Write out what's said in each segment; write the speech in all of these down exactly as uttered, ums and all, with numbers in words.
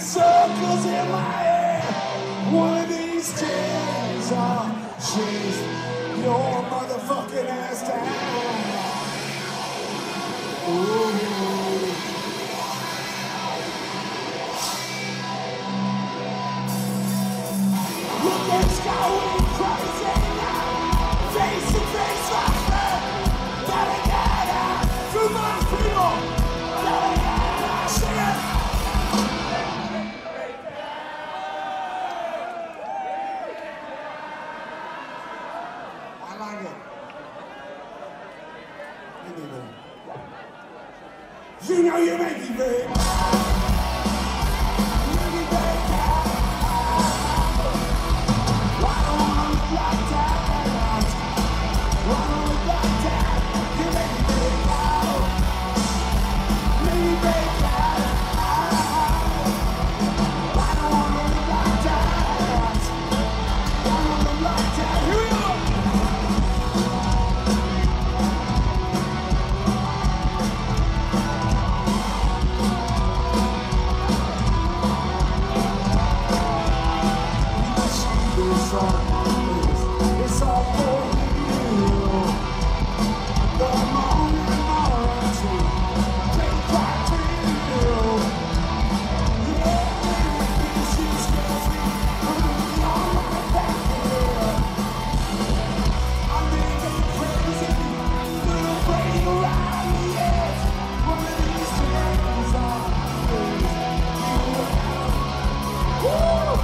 circles in my head. One of these days I'll chase your motherfucking ass down. Ooh. Look at the sky, we crazy now. Face to face, my friend. Gotta get out through my people. Gotta get out, shit. I like it. You need it. You know you make me big. It's all for you. The moment I to take back to you. Yeah, she scares me. I'm on my back here. I'm making crazy. Little brain around the edge. One of these days I'll lose you. Woo!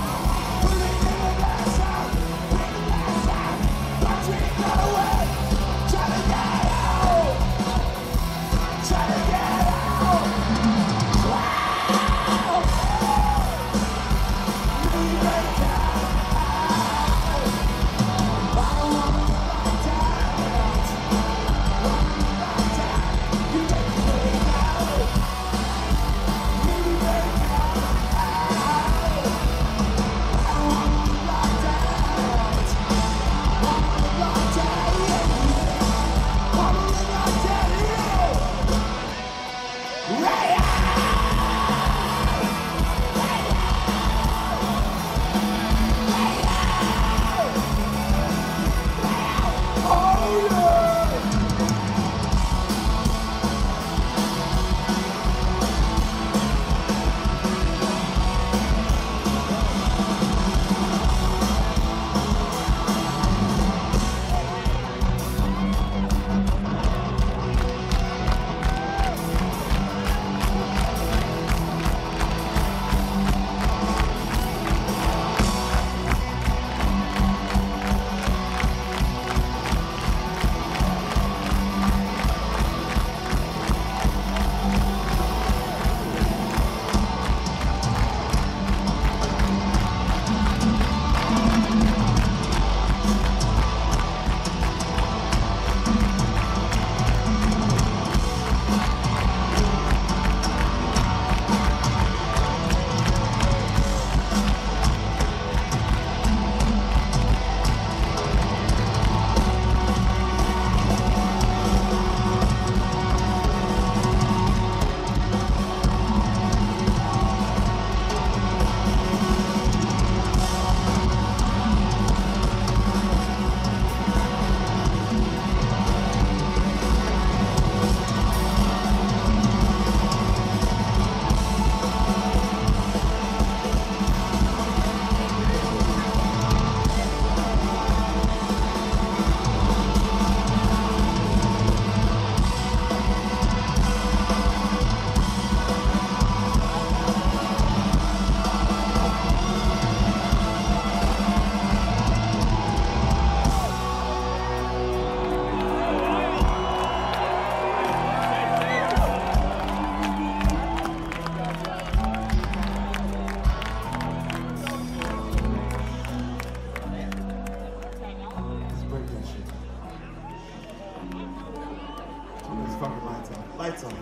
Lights on.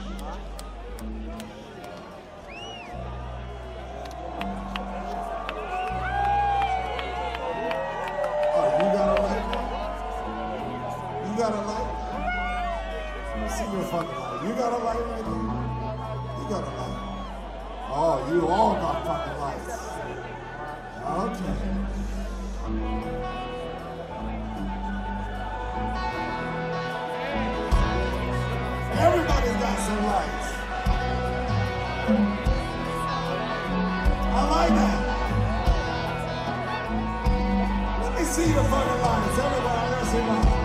Oh, you got a light? You got a light? Let me see your fucking light. You got a light right there? You got a light. Oh, you all got fucking lights. Okay. Everybody's got some lights. I like that. Let me see your fucking lights. Everybody, let's see my